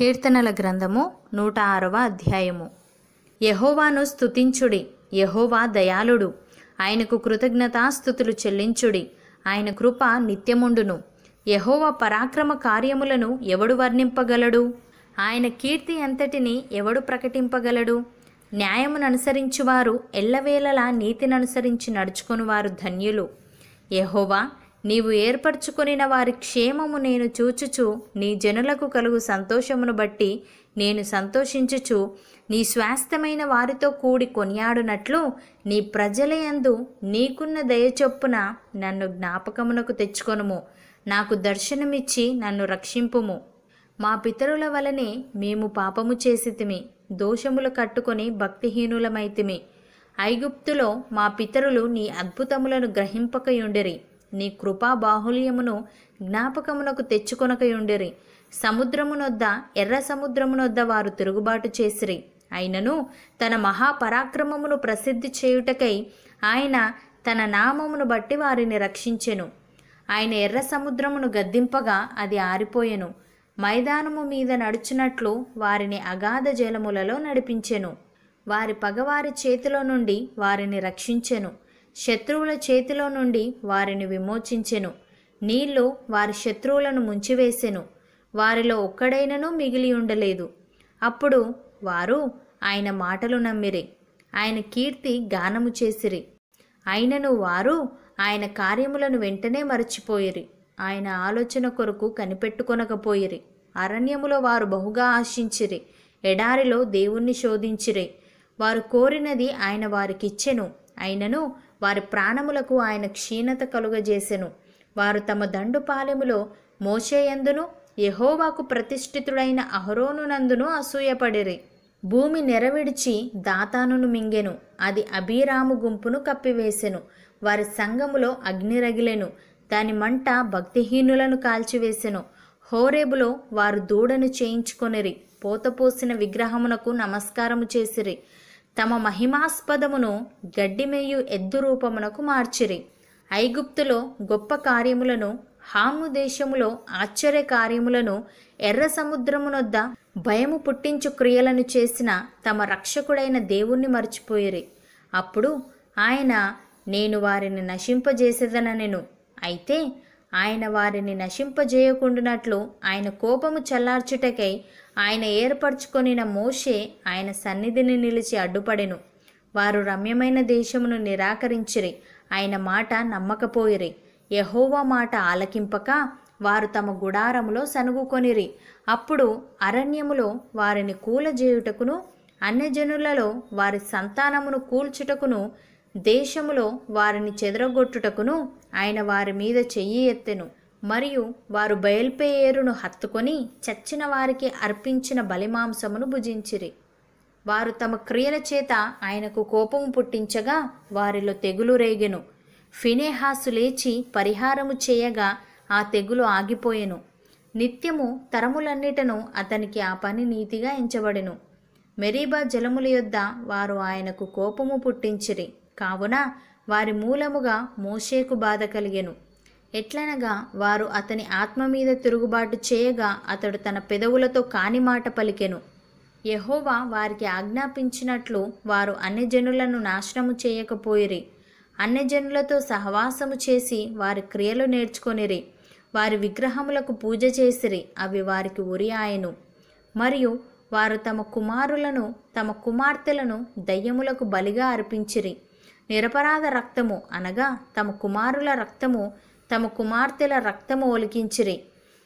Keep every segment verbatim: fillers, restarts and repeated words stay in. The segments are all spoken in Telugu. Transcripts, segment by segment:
కీర్తనల గ్రంథము నూట ఆరవ అధ్యాయము. యెహోవాను స్తుతించుడి, యెహోవా దయాళుడు, ఆయనకు కృతజ్ఞతాస్తుతులు చెల్లించుడి, ఆయన కృప నిత్యముండును. యెహోవా పరాక్రమ కార్యములను ఎవడు వర్ణింపగలడు? ఆయన కీర్తి అంతటిని ఎవడు ప్రకటింపగలడు? న్యాయమును అనుసరించువారు, ఎల్లవేళలా నీతిని అనుసరించి నడుచుకొనువారు ధన్యులు. యెహోవా, నీవు ఏర్పరచుకొనిన వారి క్షేమము నేను చూచుచు, నీ జనులకు కలుగు సంతోషమును బట్టి నేను సంతోషించుచు, నీ స్వాస్థ్యమైన వారితో కూడి కొనియాడునట్లు నీ ప్రజలయందు నీకున్న దయచొప్పున నన్ను జ్ఞాపకమునకు తెచ్చుకొనుము. నాకు దర్శనమిచ్చి నన్ను రక్షింపుము. మా పితరుల వలనే మేము పాపము చేసితిమి, దోషములు కట్టుకొని భక్తిహీనులమైతిమి. ఐగుప్తులో మా పితరులు నీ అద్భుతములను గ్రహింపకయుండిరి, నీ కృపా బాహుల్యమును జ్ఞాపకమునకు తెచ్చుకొనకయుండిరి. సముద్రమునొద్ద, ఎర్ర సముద్రమునొద్ద వారు తిరుగుబాటు చేసిరి. అయినను తన మహాపరాక్రమమును ప్రసిద్ధి చేయుటకై ఆయన తన నామమును బట్టి వారిని రక్షించెను. ఆయన ఎర్ర సముద్రమును గద్దింపగా అది ఆరిపోయెను. మైదానము మీద నడుచునట్లు వారిని అగాధ జలములలో నడిపించెను. వారి పగవారి చేతిలో నుండి వారిని రక్షించెను. శత్రువుల చేతిలో నుండి వారిని విమోచించెను. నీళ్లు వారి శత్రువులను ముంచివేసెను. వారిలో ఒక్కడైనను మిగిలి ఉండలేదు. అప్పుడు వారు ఆయన మాటలు నమ్మిరి, ఆయన కీర్తి గానము చేసిరి. అయినను వారు ఆయన కార్యములను వెంటనే మరచిపోయిరి, ఆయన ఆలోచన కొరకు కనిపెట్టుకొనకపోయిరి. అరణ్యములో వారు బహుగా ఆశించిరి, ఎడారిలో దేవుణ్ణి శోధించిరి. వారు కోరినది ఆయన వారికిచ్చెను, అయినను వారి ప్రాణములకు ఆయన క్షీణత కలుగజేసెను. వారు తమ దండుపాలెములో మోషేయందును యెహోవాకు ప్రతిష్ఠితుడైన అహరోనునందును అసూయపడిరి. భూమి నెరవిడిచి దాతానును మింగెను, అది అబీరాము గుంపును కప్పివేసెను. వారి సంగములో అగ్ని రగిలెను, దాని మంట భక్తిహీనులను కాల్చివేసెను. హోరేబులో వారు దూడను చేయించుకొనిరి, పోతపోసిన విగ్రహమునకు నమస్కారము చేసిరి. తమ మహిమాస్పదమును గడ్డిమెయ్యు ఎద్దు రూపమునకు మార్చిరి. ఐగుప్తులో గొప్ప కార్యములను, హాము దేశములో ఆశ్చర్య కార్యములను, ఎర్ర సముద్రమునొద్ద భయము పుట్టించు క్రియలను చేసిన తమ రక్షకుడైన దేవుణ్ణి మర్చిపోయిరి. అప్పుడు ఆయన, నేను వారిని నశింపజేసేదనెను. అయితే ఆయన వారిని నశింపజేయకుండునట్లు ఆయన కోపము చల్లార్చుటకై ఆయన ఏర్పరచుకొనిన మోషే ఆయన సన్నిధిని నిలిచి అడ్డుపడెను. వారు రమ్యమైన దేశమును నిరాకరించిరి, ఆయన మాట నమ్మకపోయిరి. యెహోవా మాట ఆలకింపక వారు తమ గుడారములో సనుగుకొనిరి. అప్పుడు అరణ్యములో వారిని కూలజేయుటకును, అన్యజనులలో వారి సంతానమును కూల్చుటకును, దేశములో వారిని చెదరగొట్టుటకును ఆయన వారి మీద చెయ్యి ఎత్తెను. మరియు వారు బయల్పెయేరును హత్తుకొని చచ్చిన వారికి అర్పించిన బలిమాంసమును భుజించిరి. వారు తమ క్రియల చేత ఆయనకు కోపము పుట్టించగా వారిలో తెగులు రేగెను. ఫినెహాసు లేచి పరిహారము చేయగా ఆ తెగులు ఆగిపోయెను. నిత్యము తరములన్నిటను అతనికి ఆ పని నీతిగా ఎంచబడెను. మెరీబా జలముల యొద్ద వారు ఆయనకు కోపము పుట్టించిరి, కావున వారి మూలముగా మోషేకు బాధ కలిగెను. ఎట్లనగా వారు అతని ఆత్మ మీద తిరుగుబాటు చేయగా అతడు తన పెదవులతో కాని మాట పలికెను. యెహోవా వారికి ఆజ్ఞాపించినట్లు వారు అన్యజనులను నాశనము చేయకపోయిరి. అన్యజనులతో సహవాసము చేసి వారి క్రియలు నేర్చుకొనిరి. వారి విగ్రహములకు పూజ చేసిరి, అవి వారికి ఉరి ఆయను. మరియు వారు తమ కుమారులను తమ కుమార్తెలను దయ్యములకు బలిగా అర్పించిరి. నిరపరాధ రక్తము అనగా తమ కుమారుల రక్తము, తమ కుమార్తెల రక్తము ఒలికించిరి.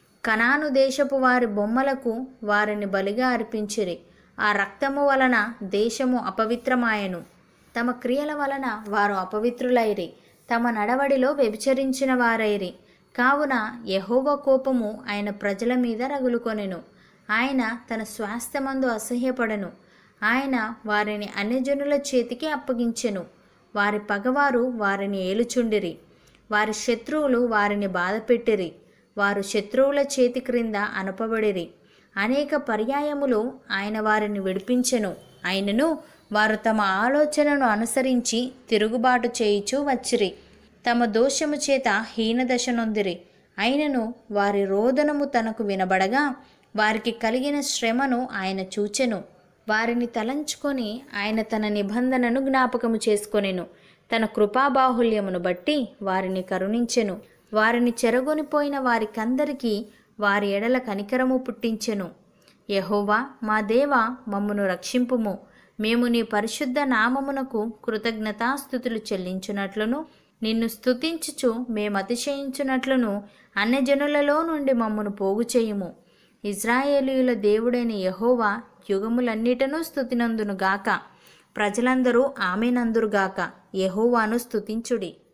కనాను దేశపు వారి బొమ్మలకు వారిని బలిగా అర్పించిరి. ఆ రక్తము వలన దేశము అపవిత్రమాయెను. తమ క్రియల వలన వారు అపవిత్రులైరి, తమ నడవడిలో వ్యభిచరించిన వారైరి. కావున యెహోవా కోపము ఆయన ప్రజల మీద రగులుకొనెను. ఆయన తన స్వాస్థ్యమందు అసహ్యపడెను. ఆయన వారిని అన్యజనుల చేతికి అప్పగించెను. వారి పగవారు వారిని ఏలుచుండిరి, వారి శత్రువులు వారిని బాధపెట్టిరి. వారు శత్రువుల చేతి క్రింద అనపబడిరి. అనేక పర్యాయములు ఆయన వారిని విడిపించెను. అయినను వారు తమ ఆలోచనను అనుసరించి తిరుగుబాటు చేయుచూ వచ్చిరి. తమ దోషము చేత హీనదశ నొందిరి. అయినను వారి రోదనము తనకు వినబడగా వారికి కలిగిన శ్రమను ఆయన చూచెను. వారిని తలంచుకొని ఆయన తన నిబంధనను జ్ఞాపకము చేసుకొనెను. తన కృపాబాహుల్యమును బట్టి వారిని కరుణించెను. వారిని చెరగొనిపోయిన వారికందరికీ వారి ఎడల కనికరము పుట్టించెను. యెహోవా మా దేవా, మమ్మును రక్షింపుము. మేము నీ పరిశుద్ధ నామమునకు కృతజ్ఞతాస్తుతులు చెల్లించునట్లును, నిన్ను స్తుతించుచు మేమతిశయించునట్లును అన్యజనులలో నుండి మమ్మును పోగు చేయుము. ఇశ్రాయేలీయుల దేవుడైన యెహోవా యుగములన్నిటనూ స్తుతినందునుగాక. ప్రజలందరూ ఆమెనందురుగాక. యెహోవాను స్తుతించుడి.